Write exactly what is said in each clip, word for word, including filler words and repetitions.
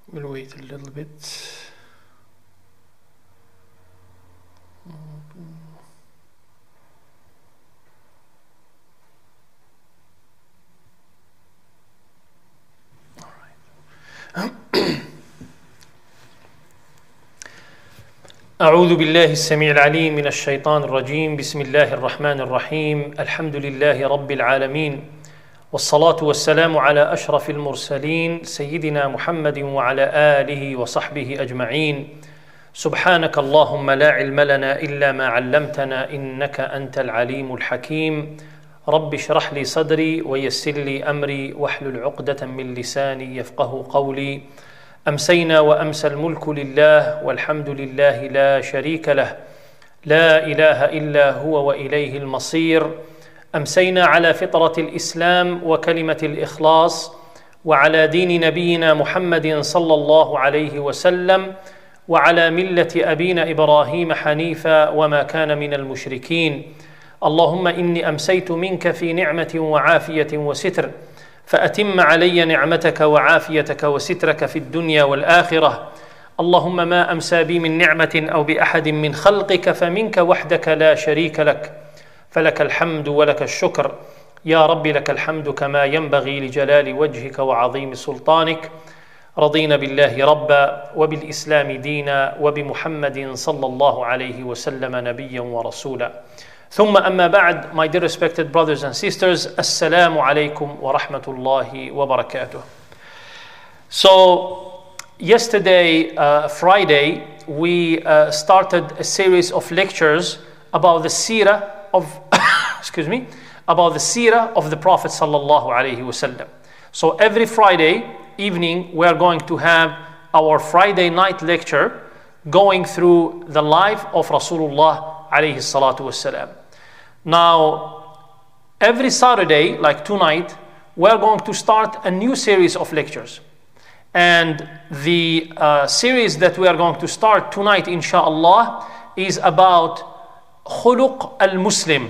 We'll wait a little bit. أعوذ بالله السميع العليم من الشيطان الرجيم بسم الله الرحمن الرحيم الحمد لله رب العالمين والصلاة والسلام على أشرف المرسلين سيدنا محمد وعلى آله وصحبه أجمعين سبحانك اللهم لا علم لنا إلا ما علمتنا إنك أنت العليم الحكيم رب اشرح لي صدري ويسر لي أمري واحلل عقدة من لساني يفقه قولي أمسينا وأمسى الملك لله والحمد لله لا شريك له لا إله إلا هو وإليه المصير أمسينا على فطرة الإسلام وكلمة الإخلاص وعلى دين نبينا محمد صلى الله عليه وسلم وعلى ملة أبينا إبراهيم حنيفا وما كان من المشركين اللهم إني أمسيت منك في نعمة وعافية وستر فأتم علي نعمتك وعافيتك وسترك في الدنيا والآخرة اللهم ما أمسى بي من نعمة أو بأحد من خلقك فمنك وحدك لا شريك لك فلك الحمد ولك الشكر يا رب لك الحمد كما ينبغي لجلال وجهك وعظيم سلطانك رضينا بالله ربا وبالإسلام دينا وبمحمد صلى الله عليه وسلم نبيا ورسولا ثم أما بعد, my dear respected brothers and sisters, Assalamu alaikum wa rahmatullahi wa barakatuh. So, yesterday, uh, Friday, we uh, started a series of lectures about the seerah of, excuse me, about the seerah of the Prophet sallallahu alaihi wasallam. So every Friday evening, we are going to have our Friday night lecture going through the life of Rasulullah alayhi salatu wasalam. Now, every Saturday, like tonight, we're going to start a new series of lectures. And the uh, series that we are going to start tonight, inshallah, is about khuluq al-Muslim,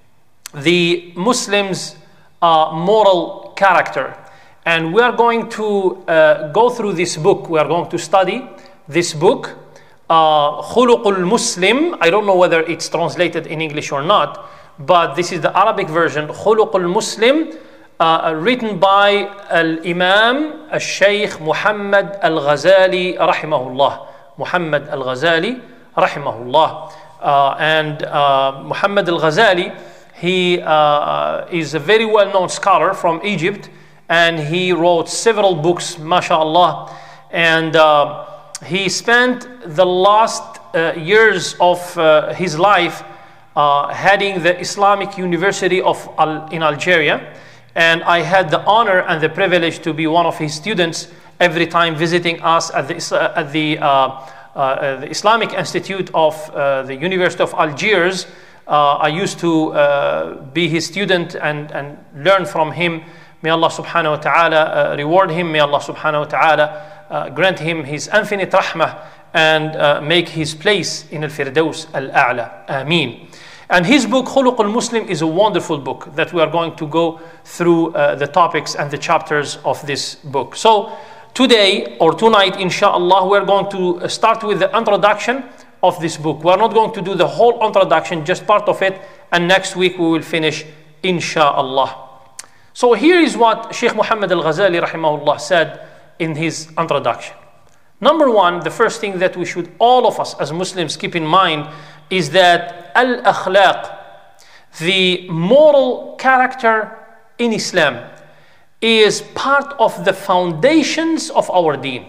the Muslim's uh, moral character. And we are going to uh, go through this book. We are going to study this book, uh, khuluq al-Muslim. I don't know whether it's translated in English or not, but this is the Arabic version, khuluq al-Muslim, uh, written by al-Imam al-Shaykh Muhammad al-Ghazali rahimahullah. Muhammad al-Ghazali rahimahullah. Uh, and uh, Muhammad al-Ghazali, he uh, is a very well-known scholar from Egypt, and he wrote several books, mashallah. And uh, he spent the last uh, years of uh, his life uh, heading the Islamic University of Al in Algeria. And I had the honor and the privilege to be one of his students every time visiting us at the, uh, at the, uh, uh, the Islamic Institute of uh, the University of Algiers. Uh, I used to uh, be his student and, and learn from him. May Allah subhanahu wa ta'ala uh, reward him. May Allah subhanahu wa ta'ala uh, grant him his infinite rahmah and uh, make his place in al-Firdaus al-A'la. Ameen. And his book, Khuluq al-Muslim, is a wonderful book that we are going to go through uh, the topics and the chapters of this book. So today or tonight, inshallah, we are going to start with the introduction of this book. We are not going to do the whole introduction, just part of it. And next week we will finish, inshallah. So here is what Shaykh Muhammad al-Ghazali rahimahullah said in his introduction. Number one, the first thing that we should, all of us as Muslims, keep in mind is that al-akhlaq, the moral character in Islam, is part of the foundations of our deen.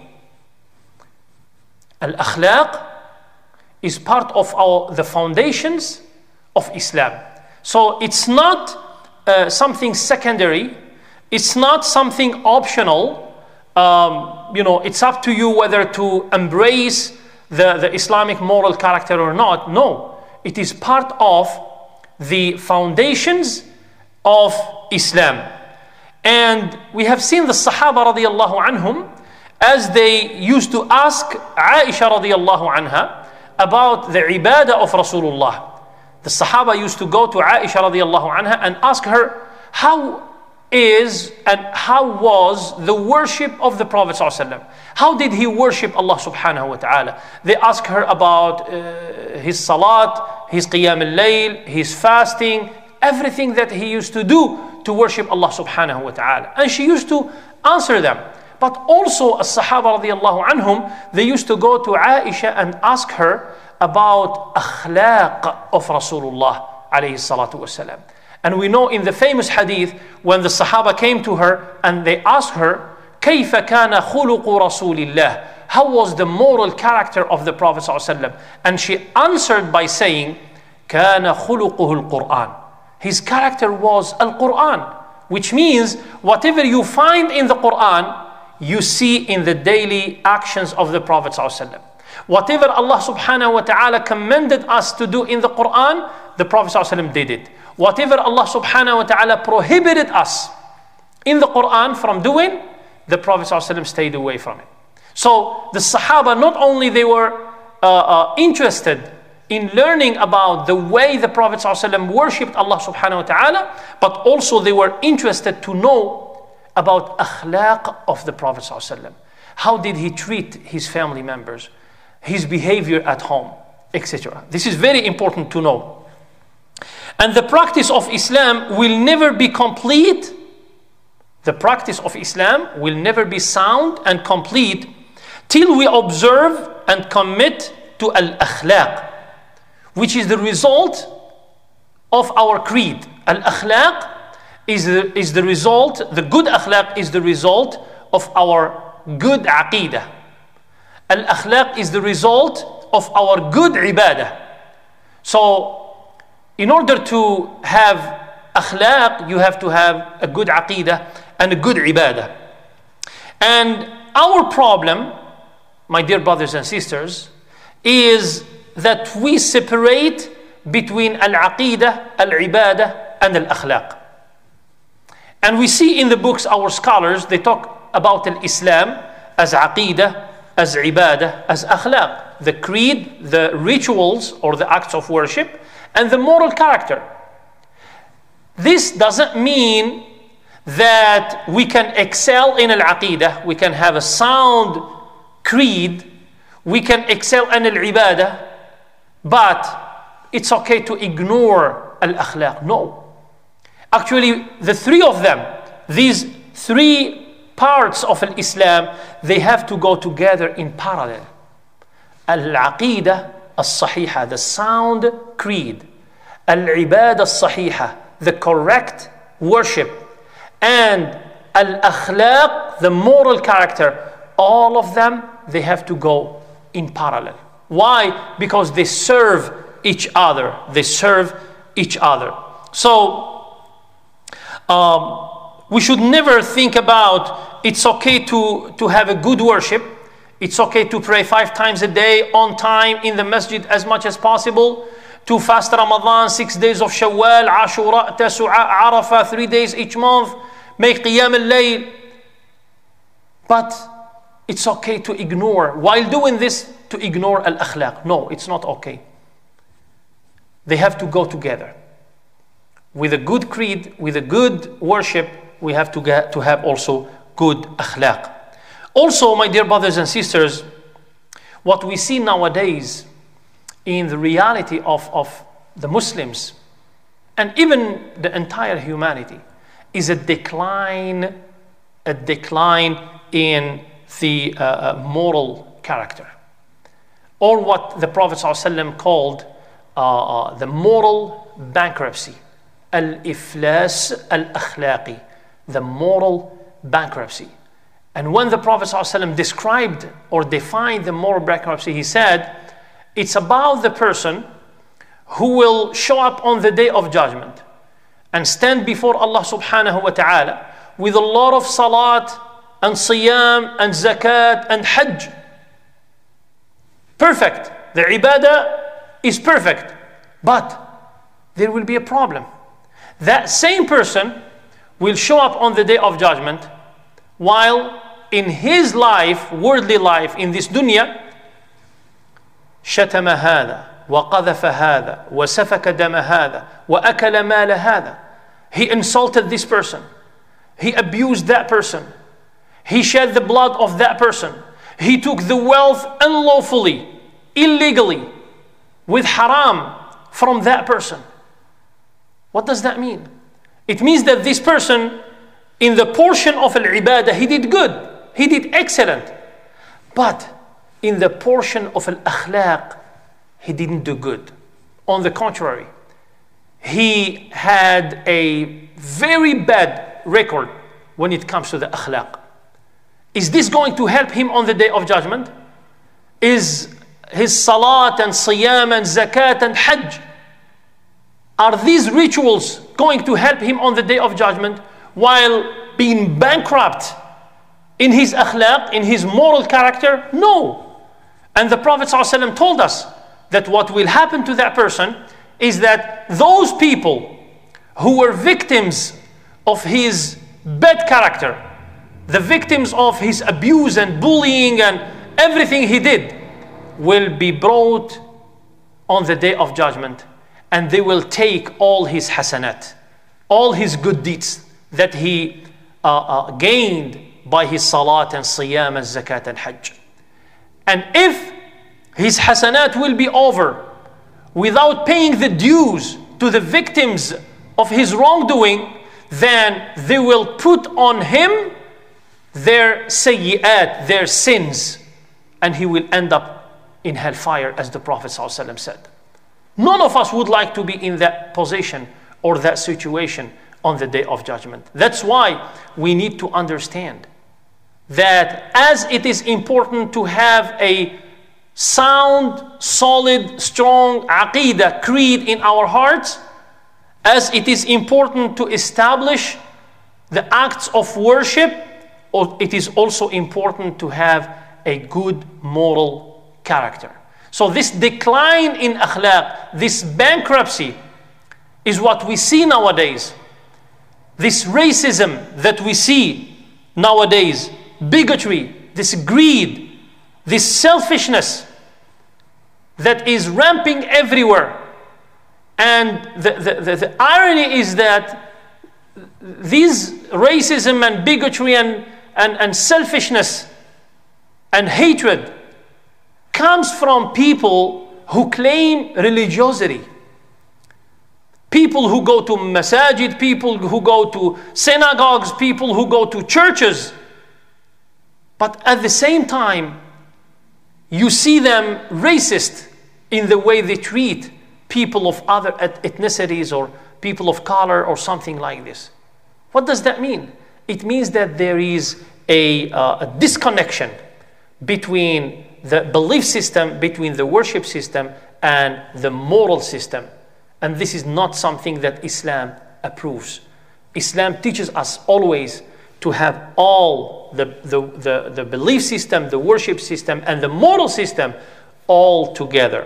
Al-akhlaq is part of our, the foundations of Islam. So it's not Uh, something secondary, it's not something optional. Um, you know, it's up to you whether to embrace the, the Islamic moral character or not. No, it is part of the foundations of Islam. And we have seen the Sahaba radiallahu anhum as they used to ask Aisha radiallahu anha about the ibadah of Rasulullah. The Sahaba used to go to Aisha radiallahu anha and ask her, how is and how was the worship of the Prophet ﷺ. How did he worship Allah subhanahu wa ta'ala? They ask her about uh, his salat, his qiyam al-layl, his fasting, everything that he used to do to worship Allah subhanahu wa ta'ala. And she used to answer them. But also as-sahaba radiyallahu anhum, they used to go to Aisha and ask her about akhlaq of Rasulullah alayhi salatu wasalam. And we know in the famous hadith when the Sahaba came to her and they asked her, كيف كان خلق رسول الله? How was the moral character of the Prophet ﷺ? And she answered by saying, كان خلقه القرآن. His character was Al-Quran, which means whatever you find in the Quran, you see in the daily actions of the Prophet ﷺ. Whatever Allah subhanahu wa ta'ala commanded us to do in the Quran, the Prophet ﷺ did it. Whatever Allah subhanahu wa ta'ala prohibited us in the Quran from doing, the Prophet ﷺ stayed away from it. So the Sahaba, not only they were uh, uh, interested in learning about the way the Prophet ﷺ worshipped Allah subhanahu wa ta'ala, but also they were interested to know about akhlaq of the Prophet ﷺ. How did he treat his family members, his behavior at home, et cetera. This is very important to know. And the practice of Islam will never be complete. The practice of Islam will never be sound and complete till we observe and commit to al-akhlaq, which is the result of our creed. Al-akhlaq is the, is the result, the good akhlaq is the result of our good aqidah. Al-akhlaq is the result of our good ibadah. So, in order to have akhlaq, you have to have a good aqidah and a good ibadah. And our problem, my dear brothers and sisters, is that we separate between al-aqidah, al-ibadah, and al-akhlaq. And we see in the books, our scholars, they talk about al-Islam as aqidah, as ibadah, as akhlaq. The creed, the rituals or the acts of worship, and the moral character. This doesn't mean that we can excel in al-aqidah, we can have a sound creed, we can excel in al-ibadah, but it's okay to ignore al-akhlaq. No. Actually, the three of them, these three parts of al-Islam, they have to go together in parallel. Al-aqidah as-sahiha, the sound creed. Al-ibadah as-sahiha, the correct worship. And al-akhlaq, the moral character. All of them, they have to go in parallel. Why? Because they serve each other. They serve each other. So, um, we should never think about it's okay to, to have a good worship. It's okay to pray five times a day on time in the masjid as much as possible. To fast Ramadan, six days of Shawwal, Ashura, Tasu'a, Arafah, three days each month. Make Qiyam al-Layl. But it's okay to ignore, while doing this, to ignore al-akhlaq. No, it's not okay. They have to go together. With a good creed, with a good worship, we have to get to have also good akhlaq. Also, my dear brothers and sisters, what we see nowadays in the reality of, of the Muslims and even the entire humanity is a decline, a decline in the uh, moral character, or what the Prophet ﷺ called uh, uh, the moral bankruptcy, al-iflas al-akhlaqi, the moral bankruptcy. And when the Prophet ﷺ described or defined the moral bankruptcy, he said, it's about the person who will show up on the day of judgment and stand before Allah subhanahu wa ta'ala with a lot of salat and siyam and zakat and hajj. Perfect. The ibadah is perfect. But there will be a problem. That same person will show up on the day of judgment while in his life, worldly life, in this dunya, شتم هذا وقذف هذا وسفك دم هذا وأكل مال هذا. He insulted this person. he abused that person, he shed the blood of that person, he took the wealth unlawfully, illegally, with haram from that person. What does that mean? It means that this person, in the portion of al-ibadah, he did good, he did excellent. But in the portion of al-akhlaq, he didn't do good. On the contrary, he had a very bad record when it comes to the akhlaq. Is this going to help him on the day of judgment? Is his salat and siyam and zakat and hajj, are these rituals going to help him on the day of judgment while being bankrupt in his akhlaq, in his moral character? No. And the Prophet ﷺ told us that what will happen to that person is that those people who were victims of his bad character, the victims of his abuse and bullying and everything he did, will be brought on the day of judgment, and they will take all his hasanat, all his good deeds that he uh, uh, gained by his salat and siyam and zakat and hajj. And if his hasanat will be over without paying the dues to the victims of his wrongdoing, then they will put on him their sayyi'at, their sins, and he will end up in hellfire, as the Prophet ﷺ said. None of us would like to be in that position or that situation on the day of judgment. That's why we need to understand that as it is important to have a sound, solid, strong aqeedah, creed in our hearts, as it is important to establish the acts of worship, it is also important to have a good moral character. So this decline in akhlaq, this bankruptcy, is what we see nowadays. This racism that we see nowadays, bigotry, this greed, this selfishness that is ramping everywhere. And the, the, the, the irony is that these racism and bigotry and, and, and selfishness and hatred comes from people who claim religiosity. People who go to masajid, people who go to synagogues, people who go to churches. But at the same time, you see them racist in the way they treat people of other ethnicities or people of color or something like this. What does that mean? It means that there is a, uh, a disconnection between the belief system, between the worship system and the moral system. And this is not something that Islam approves. Islam teaches us always to have all the, the, the, the belief system, the worship system and the moral system all together.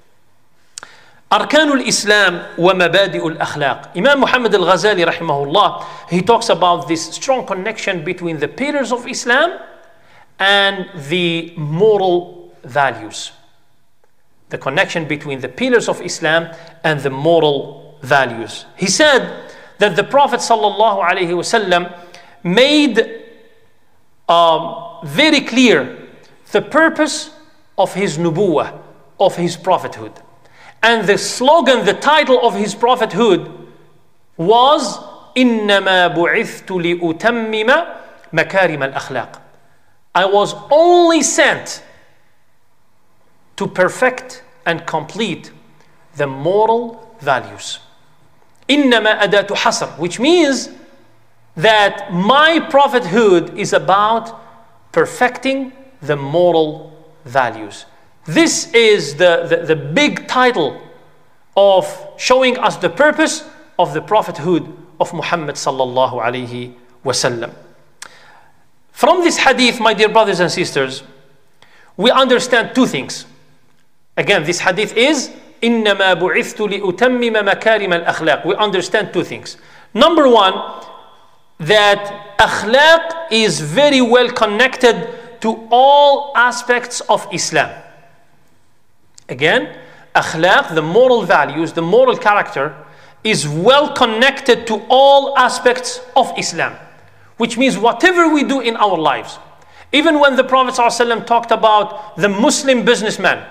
أركان الإسلام ومبادئ الأخلاق. Imam Muhammad al-Ghazali rahimahullah, he talks about this strong connection between the pillars of Islam and the moral values. The connection between the pillars of Islam and the moral values. He said that the Prophet sallallahu alaihi wasallam made um, very clear the purpose of his nubuwah, of his prophethood. And the slogan, the title of his prophethood was إِنَّمَا بُعِثْتُ لِأُتَمِّمَ مَكَارِمَ الْأَخْلَاقِ. I was only sent to perfect and complete the moral values. إِنَّمَا أَدَاةُ حَصْرٍ, which means that my prophethood is about perfecting the moral values. This is the, the, the big title of showing us the purpose of the prophethood of Muhammad sallallahu alayhi wasallam. From this hadith, my dear brothers and sisters, we understand two things. Again, this hadith is إِنَّمَا بُعِثْتُ لِأُتَمِّمَ مَكَارِمَ الْأَخْلَاقِ. We understand two things. Number one, that akhlaq is very well connected to all aspects of Islam. Again, akhlaq, the moral values, the moral character, is well connected to all aspects of Islam. which means whatever we do in our lives. Even when the Prophet ﷺ talked about the Muslim businessman,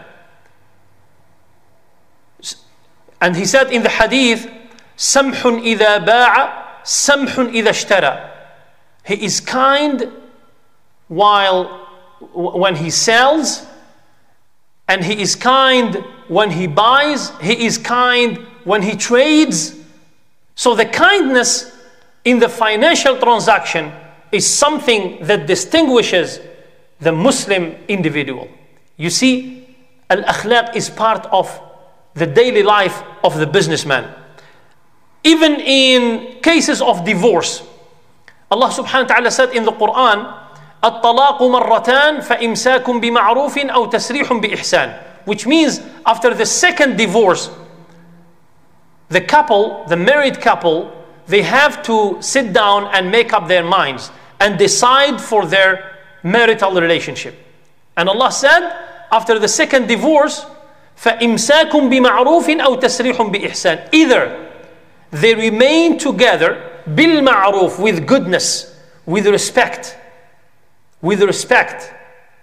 and he said in the hadith, سَمْحٌ إِذَا بَاعَ سَمْحٌ إِذَا اشْتَرَى. He is kind while when he sells, and he is kind when he buys, he is kind when he trades. So the kindness in the financial transaction is something that distinguishes the Muslim individual. You see, al-akhlaq is part of the daily life of the businessman. Even in cases of divorce, Allah subhanahu wa ta'ala said in the Quran, الطلاق مرتان فإمساك بمعروف أو تسريح بإحسان, which means after the second divorce, the couple, the married couple, they have to sit down and make up their minds and decide for their marital relationship. And Allah said, after the second divorce, فَإِمْسَاكٌ بِمَعْرُوفٍ أَوْ تَسْرِيحٌ بِإِحْسَانٍ. Either they remain together بِالْمَعْرُوف, with goodness, with respect, with respect,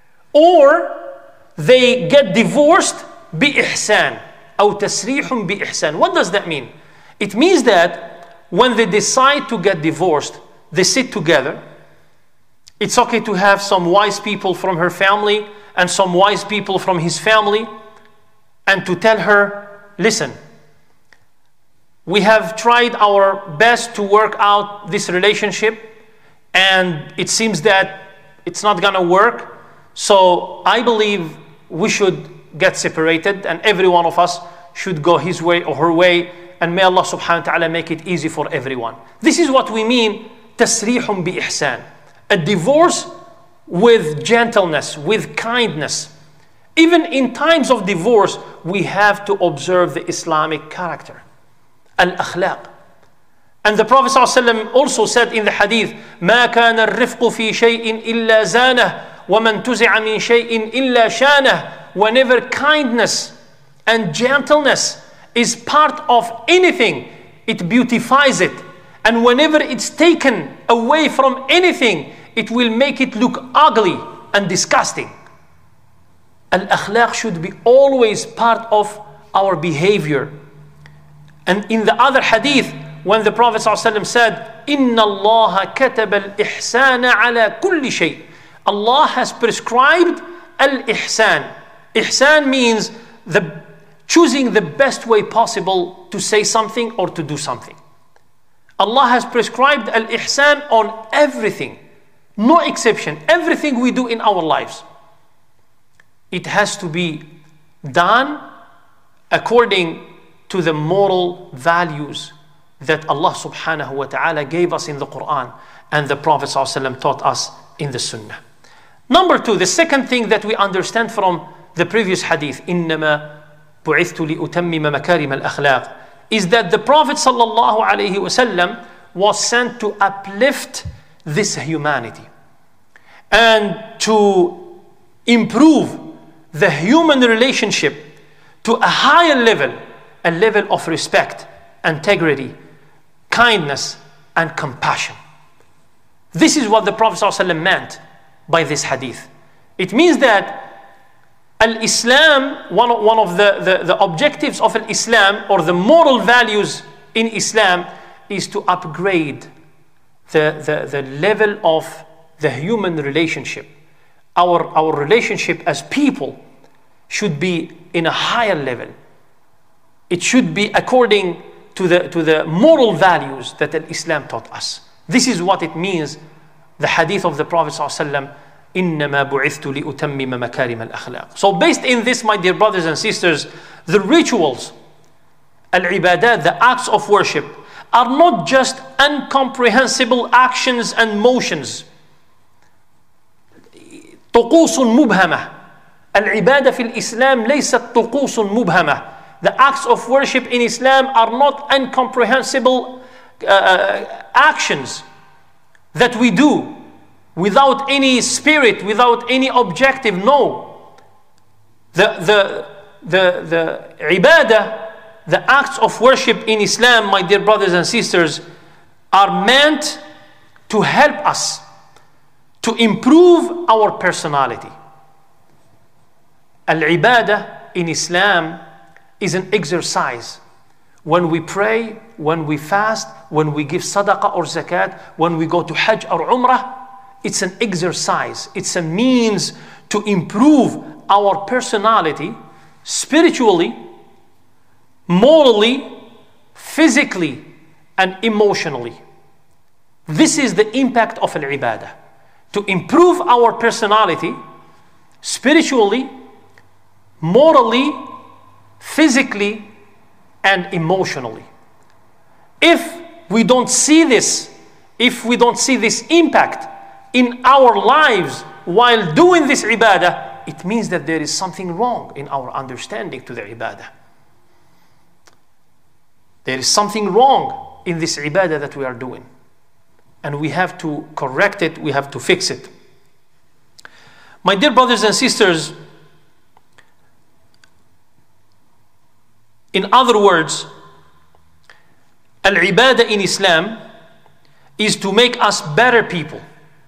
or they get divorced بِإِحْسَانٍ أَوْ تَسْرِيحٌ بِإِحْسَانٍ. What does that mean? It means that when they decide to get divorced, they sit together. It's okay to have some wise people from her family and some wise people from his family, and to tell her, listen, we have tried our best to work out this relationship, and it seems that it's not gonna work, so I believe we should get separated, and every one of us should go his way or her way, and may Allah subhanahu wa ta'ala make it easy for everyone. This is what we mean, tasrihun bi ihsan. A divorce with gentleness, with kindness. Even in times of divorce, we have to observe the Islamic character, al-akhlaq. And the Prophet ﷺ also said in the hadith, ما كان الرفق في شيء إلا زانه ومن تزع من شيء إلا شانه. Whenever kindness and gentleness is part of anything, it beautifies it. And whenever it's taken away from anything, it will make it look ugly and disgusting. Al-akhlaq should be always part of our behavior. And in the other hadith, when the Prophet ﷺ said, إِنَّ اللَّهَ كَتَبَ الْإِحْسَانَ عَلَى كُلِّ شَيْءٍ. Allah has prescribed al-ihsan. Ihsan means the choosing the best way possible to say something or to do something. Allah has prescribed al-ihsan on everything, no exception. Everything we do in our lives, it has to be done according to the moral values that Allah subhanahu wa ta'ala gave us in the Quran and the Prophet ﷺ taught us in the Sunnah. Number two, the second thing that we understand from the previous hadith, إِنَّمَا بُعِثْتُ لِأُتَمِّمَ مَكَارِمَ الْأَخْلَاقِ, is that the Prophet sallallahu alaihi wasallam was sent to uplift this humanity and to improve the human relationship to a higher level, a level of respect, integrity, kindness, and compassion. This is what the Prophet ﷺ meant by this hadith. It means that Al-Islam, one of, one of the, the, the objectives of Al-Islam, or the moral values in Islam, is to upgrade the, the, the level of the human relationship. Our, our relationship as people should be in a higher level. It should be according to the, to the moral values that Islam taught us. This is what it means, the hadith of the Prophet ﷺ, إِنَّمَا بُعِثْتُ لِأُتَمِّمَ مَكَارِمَ الْأَخْلَاقِ. So based in this, my dear brothers and sisters, the rituals, al-ibadat, the acts of worship, are not just incomprehensible actions and motions. طقوس مبهمة. العبادة في الإسلام ليست طقوس مبهمة. The acts of worship in Islam are not incomprehensible uh, actions that we do without any spirit, without any objective. No. The, the, the, the ibadah, the acts of worship in Islam, my dear brothers and sisters, are meant to help us to improve our personality. Al-ibadah in Islam is an exercise. When we pray, when we fast, when we give sadaqah or zakat, when we go to Hajj or Umrah, it's an exercise. It's a means to improve our personality spiritually, morally, physically, and emotionally. This is the impact of al-ibadah. To improve our personality spiritually, morally, physically, and emotionally. If we don't see this, if we don't see this impact in our lives while doing this ibadah, it means that there is something wrong in our understanding to the ibadah. There is something wrong in this ibadah that we are doing. And we have to correct it, we have to fix it. My dear brothers and sisters, in other words, al-ibadah in Islam is to make us better people.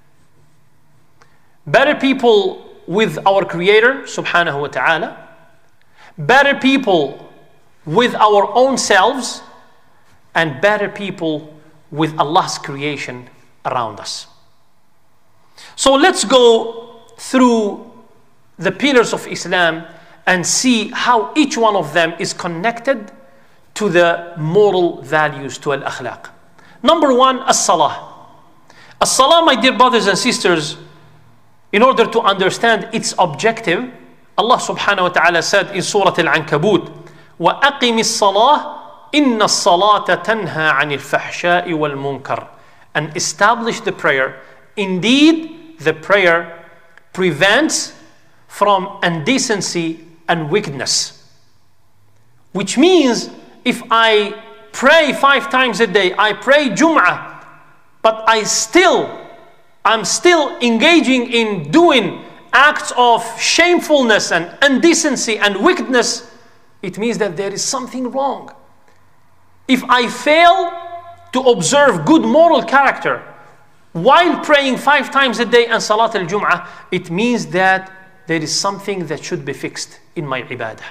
Better people with our Creator, subhanahu wa ta'ala. Better people with our own selves. And better people with Allah's creation around us. So let's go through the pillars of Islam and see how each one of them is connected to the moral values, to al-akhlaq. Number one, as-salah. As-salah, my dear brothers and sisters, in order to understand its objective, Allah subhanahu wa ta'ala said in Surah Al-Ankabut, وَأَقِمِ الصَّلَاةِ إِنَّ الصَّلَاةَ تَنْهَى عَنِ الْفَحْشَاءِ وَالْمُنْكَرِ. And establish the prayer. Indeed, the prayer prevents from indecency and wickedness. Which means, if I pray five times a day, I pray Jum'ah, but I still, I'm still engaging in doing acts of shamefulness and indecency and wickedness, it means that there is something wrong. If I fail to observe good moral character while praying five times a day and Salat al-Jum'ah, it means that there is something that should be fixed in my ibadah.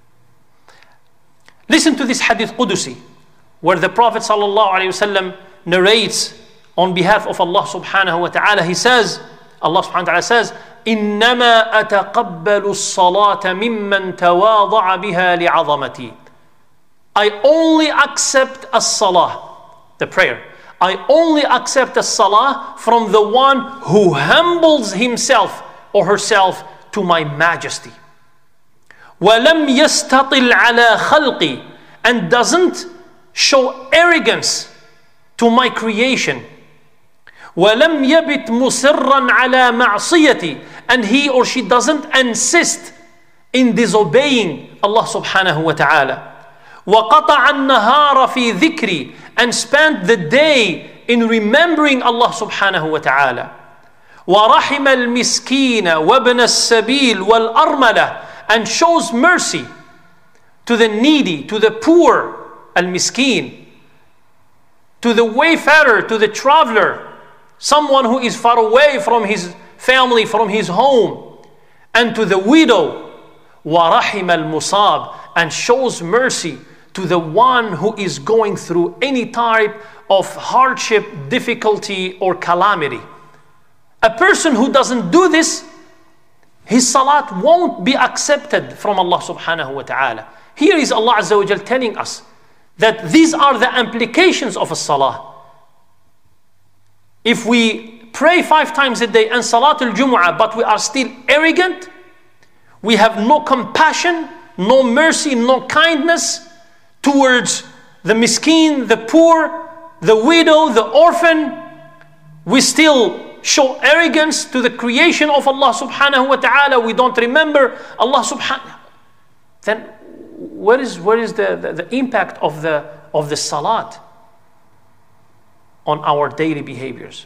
Listen to this hadith Qudusi, where the Prophet sallallahu alaihi wasallam narrates on behalf of Allah subhanahu wa ta'ala. He says, Allah subhanahu wa ta'ala says, إِنَّمَا أَتَقَبَّلُ الصَّلَاةَ مِمَّنْ تَوَاضَعَ بِهَا لِعَظَمَتِي. I only accept as-salah, the prayer. I only accept as-salah from the one who humbles himself or herself to my majesty. وَلَمْ يَسْتَطِلْ عَلَى خَلْقِي, and doesn't show arrogance to my creation. وَلَمْ يَبِتْ مُصِرًّا عَلَى مَعْصِيَتِي, and he or she doesn't insist in disobeying Allah subhanahu wa ta'ala. وَقَطَعَ النَّهَارَ فِي ذِكْرِي, and spent the day in remembering Allah subhanahu wa ta'ala. وَرَحِمَ الْمِسْكِينَ وَابْنَ السَّبِيلِ وَالْأَرْمَلَةِ, and shows mercy to the needy, to the poor, al-miskin, to the wayfarer, to the traveler, someone who is far away from his family, from his home, and to the widow. وَرَحِمَ الْمُصَابِ, and shows mercy to the one who is going through any type of hardship, difficulty, or calamity. A person who doesn't do this, his salat won't be accepted from Allah subhanahu wa ta'ala. Here is Allah Azza wa Jal telling us that these are the implications of a salah. If we pray five times a day and Salat al-Jumu'ah, but we are still arrogant, we have no compassion, no mercy, no kindness towards the miskin, the poor, the widow, the orphan, we still show arrogance to the creation of Allah subhanahu wa ta'ala, we don't remember Allah subhanahu, then where is, where is the, the, the impact of the, of the salat on our daily behaviors?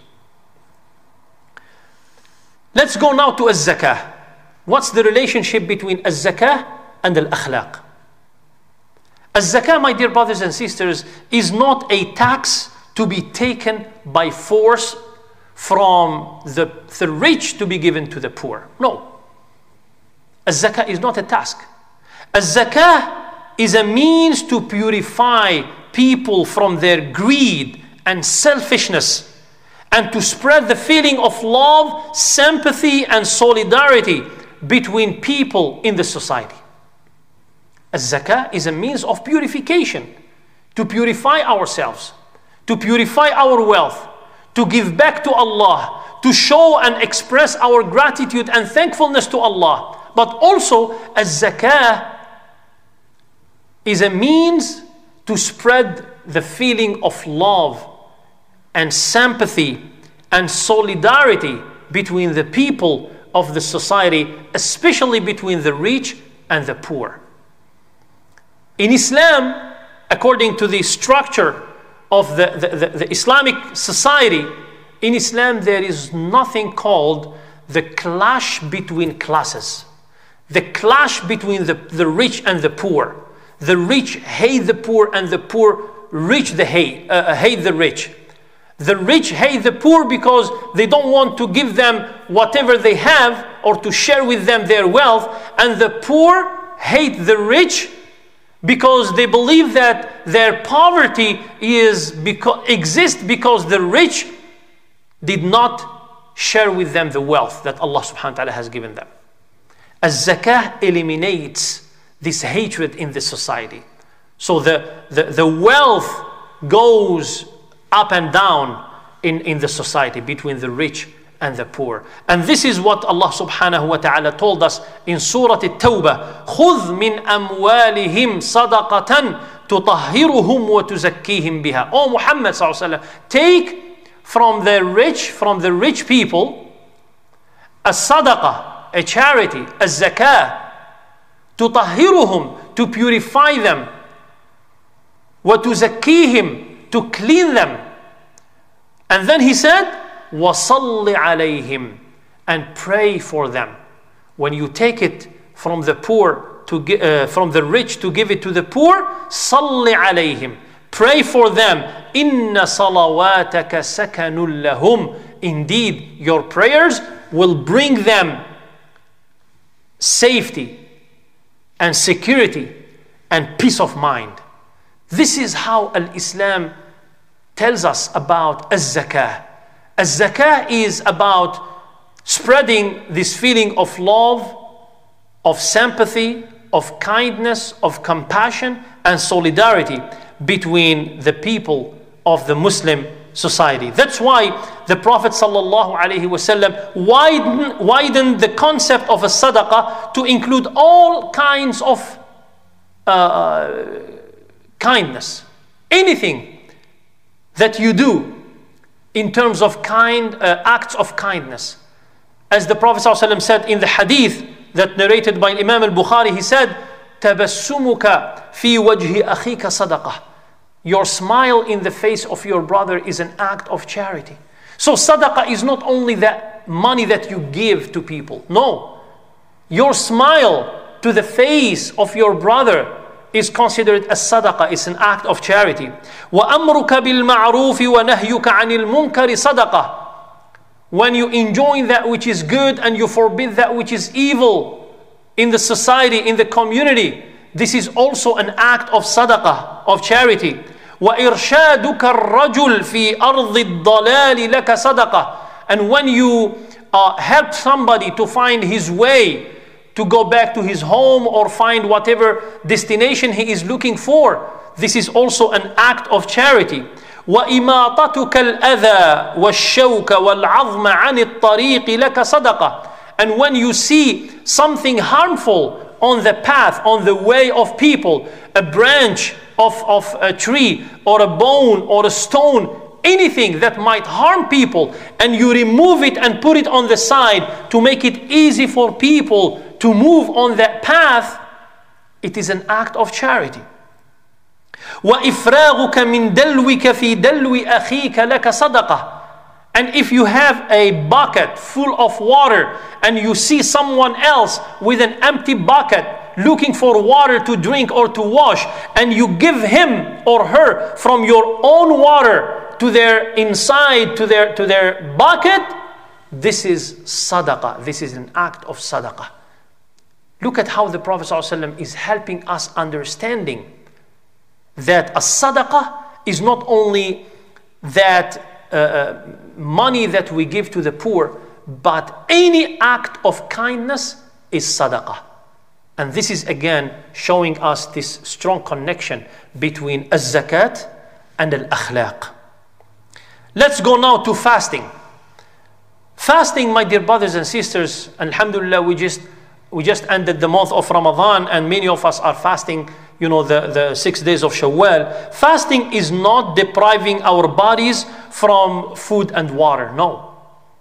Let's go now to az-zakah. What's the relationship between az-zakah and al-akhlaq? Az-zakah, my dear brothers and sisters, is not a tax to be taken by force from the, the rich to be given to the poor. No. Az-zakah is not a task. Az-zakah is a means to purify people from their greed and selfishness, and to spread the feeling of love, sympathy, and solidarity between people in the society. Az-zakah is a means of purification, to purify ourselves, to purify our wealth, to give back to Allah, to show and express our gratitude and thankfulness to Allah. But also, az-zakah is a means to spread the feeling of love and sympathy and solidarity between the people of the society, especially between the rich and the poor. In Islam, according to the structure of the, the, the, the Islamic society, in Islam there is nothing called the clash between classes. The clash between the, the rich and the poor. The rich hate the poor, and the poor rich the hate, uh, hate the rich. The rich hate the poor because they don't want to give them whatever they have or to share with them their wealth, and the poor hate the rich because they believe that their poverty is because, exists because the rich did not share with them the wealth that Allah subhanahu wa ta'ala has given them. Az-zakah eliminates this hatred in the society. So the, the, the wealth goes up and down in, in the society between the rich and the poor. And this is what Allah subhanahu wa ta'ala told us in Surah At-Tawbah. خُذْ مِنْ أَمْوَالِهِمْ صَدَقَةً تُطَهِّرُهُمْ وَتُزَكِّيهِمْ بِهَا. O Muhammad sallallahu alayhi wa sallam, take from the rich, from the rich people, a sadaqah, a charity, a zakah, تُطَهِّرُهُمْ, to purify them, وَتُزَكِّيهِمْ, to clean them. And then he said, وَصَلِّ عَلَيْهِمْ, and pray for them. When you take it from the poor to uh, from the rich to give it to the poor, صَلِّ عَلَيْهِمْ, pray for them. إِنَّ صَلَوَاتَكَ سَكَنٌ لَهُمْ, indeed your prayers will bring them safety and security and peace of mind. This is how Al-Islam tells us about Az-zakah. Az-zakah is about spreading this feeling of love, of sympathy, of kindness, of compassion, and solidarity between the people of the Muslim society. That's why the Prophet sallallahu alaihi wasallam widened, widened the concept of a sadaqah to include all kinds of uh, kindness. Anything that you do in terms of kind uh, acts of kindness. As the Prophet ﷺ said in the hadith that narrated by Imam al-Bukhari, he said, تَبَسُّمُكَ فِي وَجْهِ أَخِيكَ صَدَقَةً. Your smile in the face of your brother is an act of charity. So sadaqah is not only that money that you give to people. No. Your smile to the face of your brother is considered as sadaqah, is an act of charity. وَأَمْرُكَ بِالْمَعْرُوفِ وَنَهْيُكَ عَنِ الْمُنْكَرِ صَدَقَةً. When you enjoy that which is good and you forbid that which is evil in the society, in the community, this is also an act of sadaqah, of charity. وَإِرْشَادُكَ الرَّجُلِ فِي أَرْضِ الضَّلَالِ لَكَ صَدَقَةً. And when you uh, help somebody to find his way to go back to his home or find whatever destination he is looking for, this is also an act of charity. وَإِمَاطَتُكَ الْأَذَى وَالشَّوْكَ وَالْعَظْمَ عَنِ الطَّرِيقِ لَكَ صَدَقَةً. And when you see something harmful on the path, on the way of people, a branch of, of a tree or a bone or a stone, anything that might harm people, and you remove it and put it on the side to make it easy for people to move on that path, it is an act of charity. وَإِفْرَاغُكَ مِنْ دَلْوِكَ فِي دَلْوِ أَخِيكَ لَكَ صَدَقَةً. And if you have a bucket full of water and you see someone else with an empty bucket looking for water to drink or to wash, and you give him or her from your own water to their inside, to their, to their bucket, this is sadaqah. This is an act of sadaqah. Look at how the Prophet ﷺ is helping us understanding that a sadaqah is not only that uh, money that we give to the poor, but any act of kindness is sadaqah. And this is again showing us this strong connection between az-zakat and al-akhlaq. Let's go now to fasting. Fasting, my dear brothers and sisters, alhamdulillah, we just we just ended the month of Ramadan, and many of us are fasting, you know, the, the six days of Shawwal. Fasting is not depriving our bodies from food and water, no.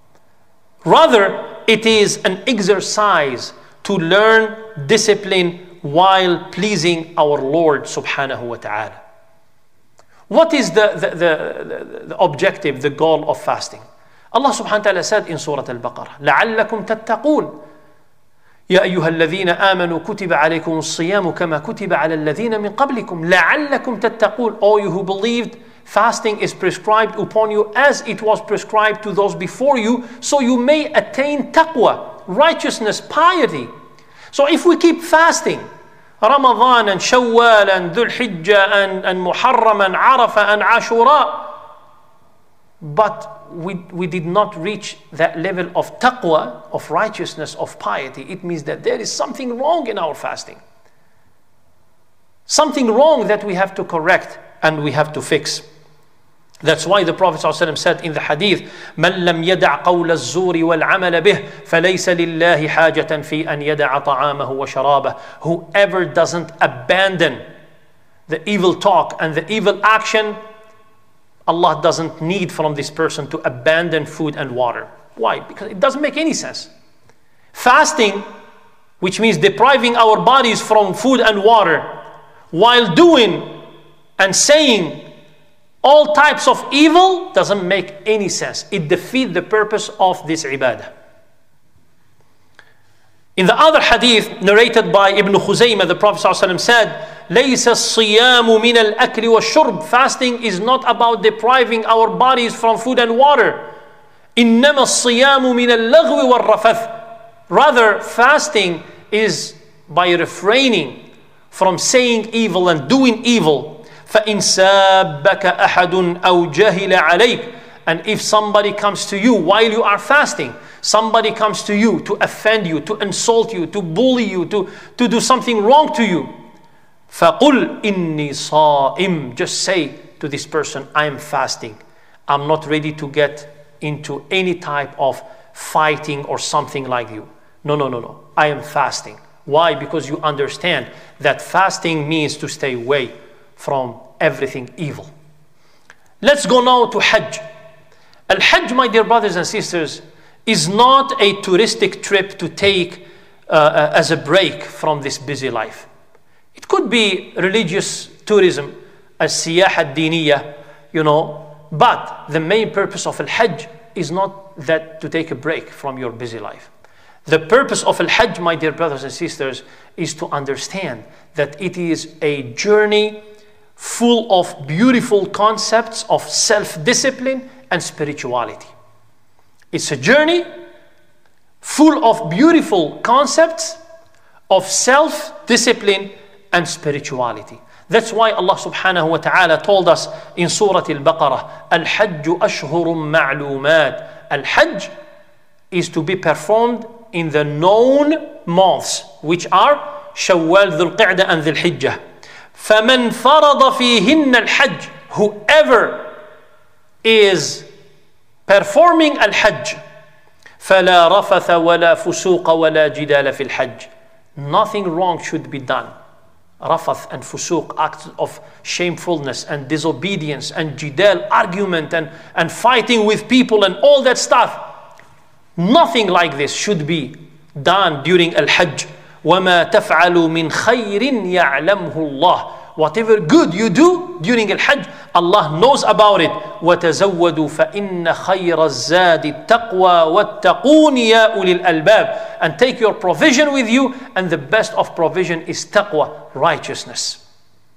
Rather, it is an exercise to learn discipline while pleasing our Lord subhanahu wa ta'ala. What is the, the, the, the objective, the goal of fasting? Allah subhanahu wa ta'ala said in Surah Al-Baqarah, لَعَلَّكُمْ تَتَّقُونَ يَا أَيُّهَا الَّذِينَ آمَنُوا كُتِبَ عَلَيْكُمُ الصِّيَامُ كَمَا كُتِبَ عَلَى الَّذِينَ مِنْ قَبْلِكُمْ لَعَلَّكُمْ تَتَّقُونَ. All you who believed, fasting is prescribed upon you as it was prescribed to those before you, so you may attain taqwa, righteousness, piety. So if we keep fasting, Ramadan and Shawwal and Dhul Hijjah and, and Muharram and Arafah and Ashura, but we, we did not reach that level of taqwa, of righteousness, of piety, it means that there is something wrong in our fasting. Something wrong that we have to correct and we have to fix. That's why the Prophet ﷺ said in the hadith, مَنْ لَمْ يَدَعْ قَوْلَ الزُّورِ وَالْعَمَلَ بِهِ فَلَيْسَ لِلَّهِ حَاجَةً فِي أَنْ يَدَعَ طَعَامَهُ وَشَرَابَهُ. Whoever doesn't abandon the evil talk and the evil action, Allah doesn't need from this person to abandon food and water. Why? Because it doesn't make any sense. Fasting, which means depriving our bodies from food and water, while doing and saying all types of evil, doesn't make any sense. It defeats the purpose of this ibadah. In the other hadith narrated by Ibn Khuzaymah, the Prophet ﷺ said, لَيْسَ الصِّيَامُ مِنَ الْأَكْلِ وَالشُّرْبِ. Fasting is not about depriving our bodies from food and water. إِنَّمَا الصِّيَامُ مِنَ اللَّغْوِ وَالرَّفَثِ. Rather, fasting is by refraining from saying evil and doing evil. فَإِنْ سَابَّكَ أَحَدٌ أَوْ جَهِلَ عَلَيْكَ. And if somebody comes to you while you are fasting, somebody comes to you to offend you, to insult you, to bully you, to, to do something wrong to you, فَقُلْ إِنِّي صَائِمٌ. Just say to this person, I am fasting. I'm not ready to get into any type of fighting or something like you. No, no, no, no. I am fasting. Why? Because you understand that fasting means to stay away from everything evil. Let's go now to Hajj. Al-Hajj, my dear brothers and sisters, is not a touristic trip to take uh, as a break from this busy life. It could be religious tourism, as siyaha ad-diniyah, you know, but the main purpose of Al-Hajj is not that to take a break from your busy life. The purpose of Al-Hajj, my dear brothers and sisters, is to understand that it is a journey full of beautiful concepts of self-discipline and spirituality. It's a journey full of beautiful concepts of self-discipline and spirituality. That's why Allah subhanahu wa ta'ala told us in Surah Al-Baqarah, Al-Hajju ashhurum ma'lumat. Al-Hajj is to be performed in the known months, which are Shawwal, Dhul Qa'dah and Dhul Hijjah. فَمَنْ فَرَضَ فِيهِنَّ الْحَجِّ. Whoever is performing Al-Hajj, فَلَا رَفَثَ وَلَا فُسُوقَ وَلَا جِدَالَ فِي الْحَجِّ. Nothing wrong should be done. Rafath and fusuq, acts of shamefulness and disobedience and jidal, argument and, and fighting with people and all that stuff. Nothing like this should be done during Al-Hajj. وَمَا تَفْعَلُوا مِنْ خَيْرٍ يَعْلَمْهُ اللَّهُ. Whatever good you do during Al-Hajj, Allah knows about it. وَتَزَوَّدُوا فَإِنَّ خَيْرَ الزَّادِ التَّقْوَى وَاتَّقُونِ يَا أُولِي الْأَلْبَابِ. And take your provision with you, and the best of provision is taqwa, righteousness.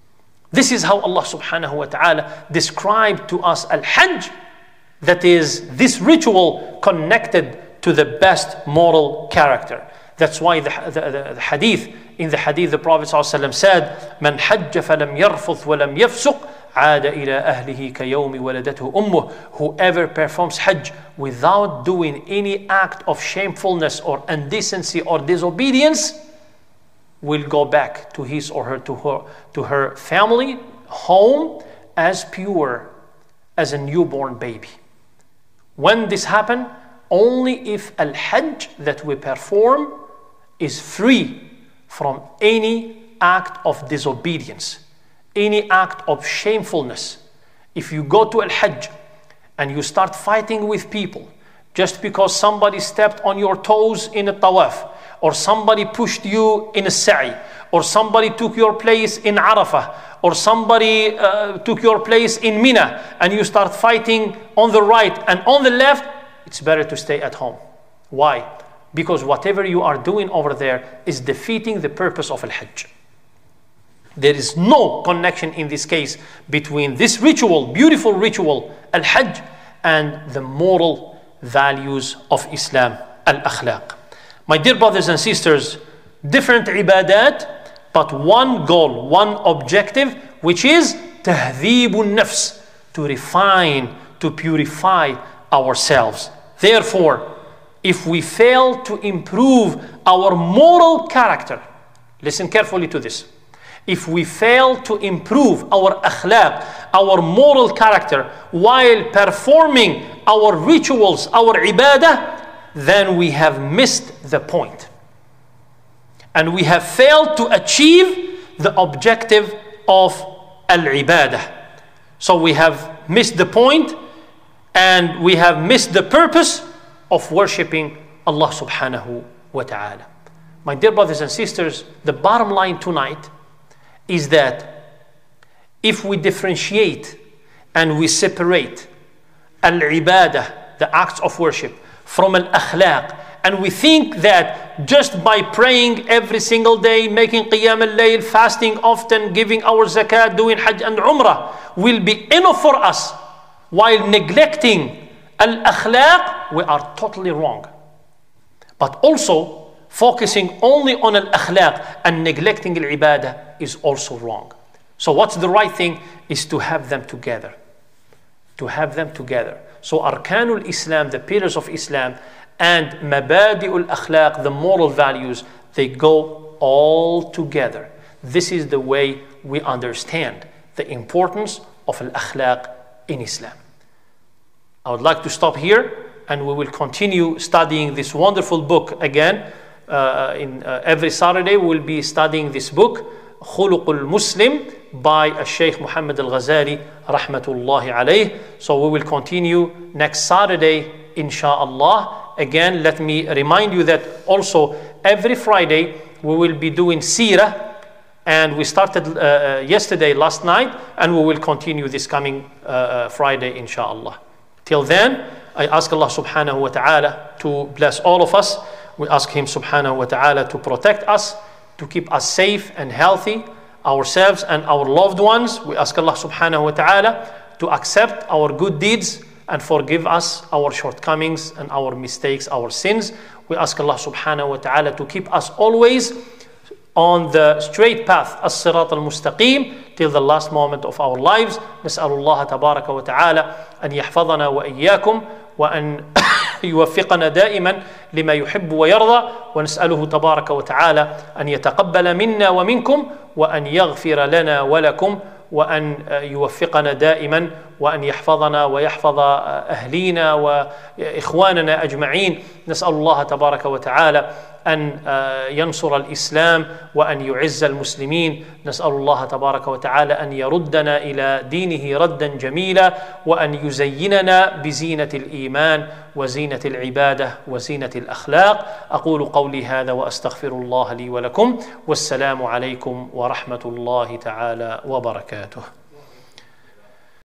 This is how Allah subhanahu wa ta'ala described to us al-Hajj, that is this ritual connected to the best moral character. That's why the, the, the, the hadith, in the hadith the Prophet ﷺ said, "Man hajja falam yarfuth walam yafsuq, aada ila ahlihi kayawmi waladatuhu ummuh." Whoever performs Hajj without doing any act of shamefulness or indecency or disobedience will go back to his or her to her to her family home as pure as a newborn baby. When this happens, only if al-Hajj that we perform is free from any act of disobedience, any act of shamefulness. If you go to al-Hajj and you start fighting with people just because somebody stepped on your toes in a tawaf, or somebody pushed you in a sa'i, or somebody took your place in Arafah, or somebody uh, took your place in Mina, and you start fighting on the right and on the left, it's better to stay at home. Why? Because whatever you are doing over there is defeating the purpose of al-Hajj. There is no connection in this case between this ritual, beautiful ritual, al-Hajj, and the moral values of Islam, al-akhlaq. My dear brothers and sisters, different ibadat, but one goal, one objective, which is tahdhibun nafs, to refine, to purify ourselves. Therefore, if we fail to improve our moral character, listen carefully to this. If we fail to improve our akhlaq, our moral character, while performing our rituals, our ibadah, then we have missed the point. And we have failed to achieve the objective of al-ibadah. So we have missed the point, and we have missed the purpose of worshipping Allah subhanahu wa ta'ala. My dear brothers and sisters, the bottom line tonight is that if we differentiate and we separate al-ibadah, the acts of worship, from al-akhlaq, and we think that just by praying every single day, making qiyam al-layl, fasting often, giving our zakat, doing hajj and umrah will be enough for us, while neglecting al-akhlaq, we are totally wrong. But also, focusing only on al-akhlaq and neglecting al-ibadah is also wrong. So what's the right thing is to have them together. To have them together. So Arkanul Islam, the pillars of Islam, and Mabadi'ul Akhlaq, the moral values, they go all together. This is the way we understand the importance of Al-Akhlaq in Islam. I would like to stop here, and we will continue studying this wonderful book again. Uh, in uh, every Saturday we will be studying this book, Khuluqul Muslim, by Sheikh Muhammad Al-Ghazali rahmatullahi alayh. So we will continue next Saturday, inshallah. Again, let me remind you that also every Friday we will be doing Seerah, and we started uh, yesterday, last night, and we will continue this coming uh, uh, Friday, inshallah. Till then, I ask Allah subhanahu wa ta'ala to bless all of us. We ask Him subhanahu wa ta'ala to protect us, to keep us safe and healthy, ourselves and our loved ones. We ask Allah subhanahu wa ta'ala to accept our good deeds and forgive us our shortcomings and our mistakes, our sins. We ask Allah subhanahu wa ta'ala to keep us always on the straight path, as-sirat al-mustaqim, till the last moment of our lives. نسأل الله تبارك وتعالى أن يحفظنا وإياكم وأن يوفقنا دائما لما يحب ويرضى، ونسأله تبارك وتعالى أن يتقبل منا ومنكم، وأن يغفر لنا ولكم، وأن يوفقنا دائما، وأن يحفظنا ويحفظ أهلينا وإخواننا أجمعين. نسأل الله تبارك وتعالى أن ينصر الإسلام وأن يعز المسلمين. نسأل الله تبارك وتعالى أن يردنا إلى دينه ردا جميلا، وأن يزيننا بزينة الإيمان وزينة العبادة وزينة الأخلاق. أقول قولي هذا وأستغفر الله لي ولكم، والسلام عليكم ورحمة الله تعالى وبركاته.